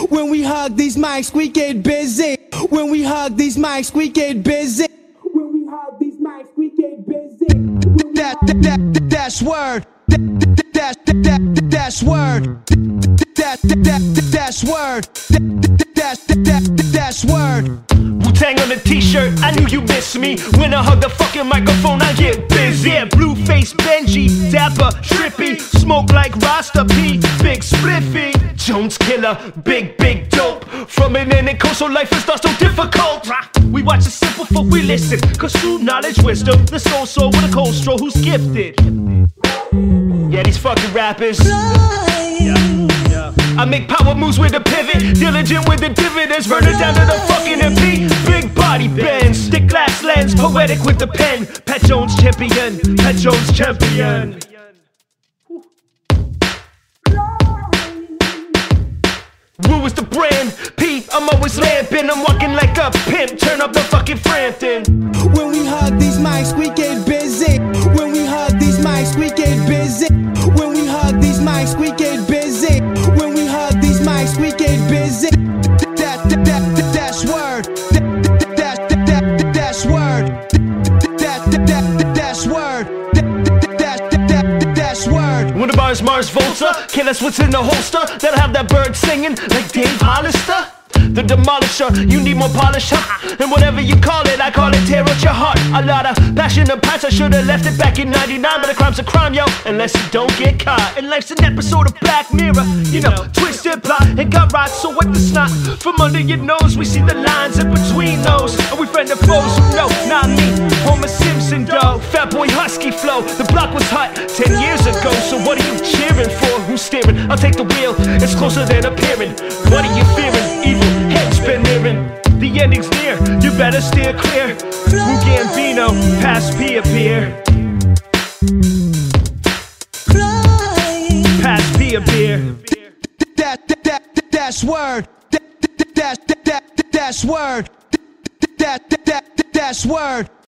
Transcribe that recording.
When we hug these mics, we get busy. When we hug these mics, we get busy. When we hug these mics, we get busy. That's word. That's word. That's word. That's word. Wu Tang on the t-shirt, I knew you missed me. When I hug the fucking microphone, I get busy. Yeah, blue face Benji, dapper, trippy, smoke like Rasta P, big spliffy, Jones killer, big dope. From an end and coast, so life is not so difficult. We watch the simple folk, we listen, cause true knowledge, wisdom, the soul with a cold straw who's gifted. Yeah, these fucking rappers. I make power moves with a pivot, diligent with the dividends, burning down to the fucking MP. Big body bends, thick glass lens, poetic with the pen. Pat Jones champion, Pat Jones champion. Wu is the brand, P, I'm always lamping. I'm walking like a pimp, turn up the fucking Frampton. When we hug these mics, we get busy. When we hug these mics, we get busy. When we hug these mics, we get busy. When we hug these mics, we get busy. That's word. That's word. That's word. That's word. When the bars Mars Volta, killers what's in the holster. That'll have that bird singing like Dave Hollister. The demolisher, you need more polish, huh? And whatever you call it, I call it tear out your heart. A lot of passion and past, I should've left it back in 99. But a crime's a crime, yo, unless you don't get caught. And life's an episode of Black Mirror, you know, twisted plot and got rocked, so what the snot? From under your nose, we see the lines in between those. And we friend the foes who know, not me, Homer Simpson, dog. Fat boy husky flow, the block was hot 10 years ago. So what are you cheering for? Who's steering? I'll take the wheel, it's closer than appearing. What are you fearing? Evil heads been nearing, the ending's near, you better steer clear. Wu Gambino, pass P appear. Pass P a beer. That's word. That's word. That's word.